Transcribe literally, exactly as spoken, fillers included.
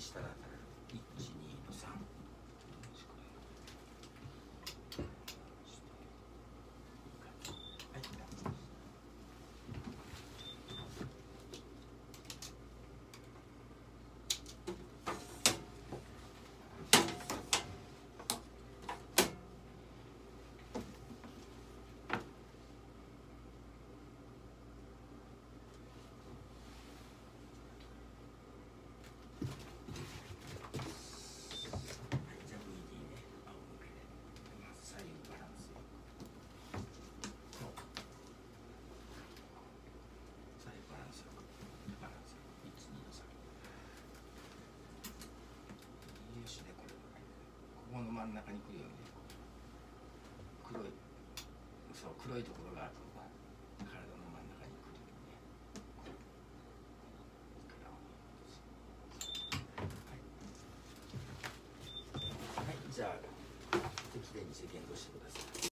したら当たる。いちにのさん。この真ん中に来るようにね、黒い、そう、黒いところが体の真ん中に来るようにね。はい、はい、じゃあ、きれいに世間としてください。